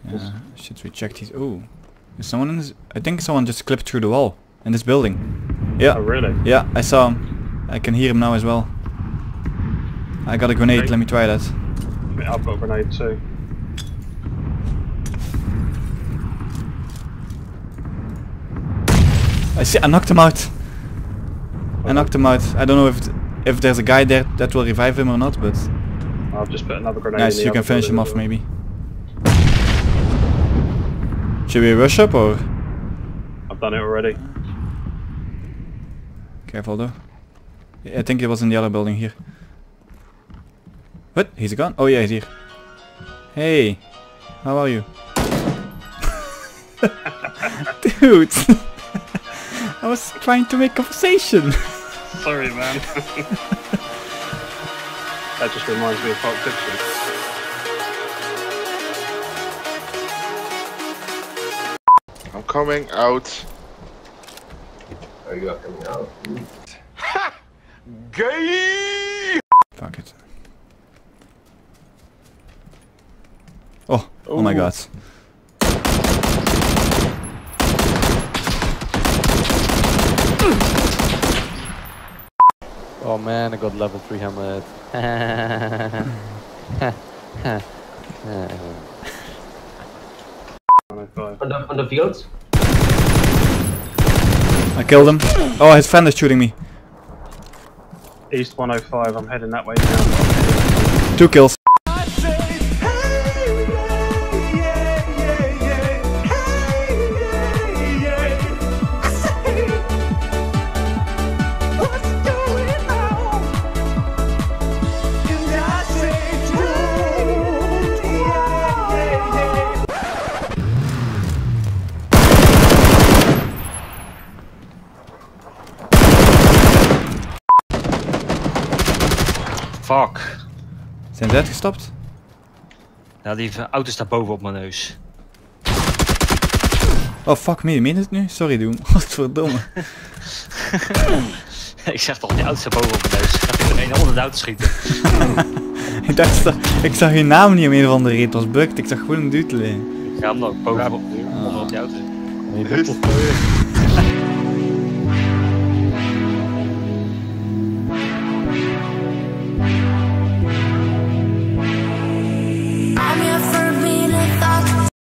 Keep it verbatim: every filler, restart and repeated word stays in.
Uh, should we check these? Oh, is someone in this? I think someone just clipped through the wall in this building. Yeah. Oh really? Yeah, I saw him. I can hear him now as well. I got a grenade. Okay. Let me try that. I've got a grenade too. I see. I knocked him out. I knocked him out. I don't know if if there's a guy there that will revive him or not, but I've just put another grenade. nice. in the You can other finish him building off as well. maybe. Should we rush up or? I've done it already. Careful though. I think it was in the other building here. What? He's gone? Oh yeah, he's here. Hey, how are you? Dude! I was trying to make conversation. Sorry, man. That just reminds me of Pulp Fiction. I'm coming out. Are you not coming out? Ha! Gay! Fuck it. Oh, oh my god. Oh man, I got level three helmet. one oh five. On the, on the fields? I killed him. Oh, his friend is shooting me. East one oh five, I'm heading that way now. Two kills. Fuck. Zijn ze uitgestapt? Nou, die auto staat boven op mijn neus. Oh fuck me, meen je het nu? Sorry Doom. Godverdomme. Ik zeg toch, die auto staat boven op mijn neus. Ik ga er een onder de auto schieten. ik dacht, dat- ik zag je naam niet om een of andere reden. Het was bugged. Ik zag gewoon een dude liggen. Ik ga hem nog boven op, onder op die auto. Nee, dat is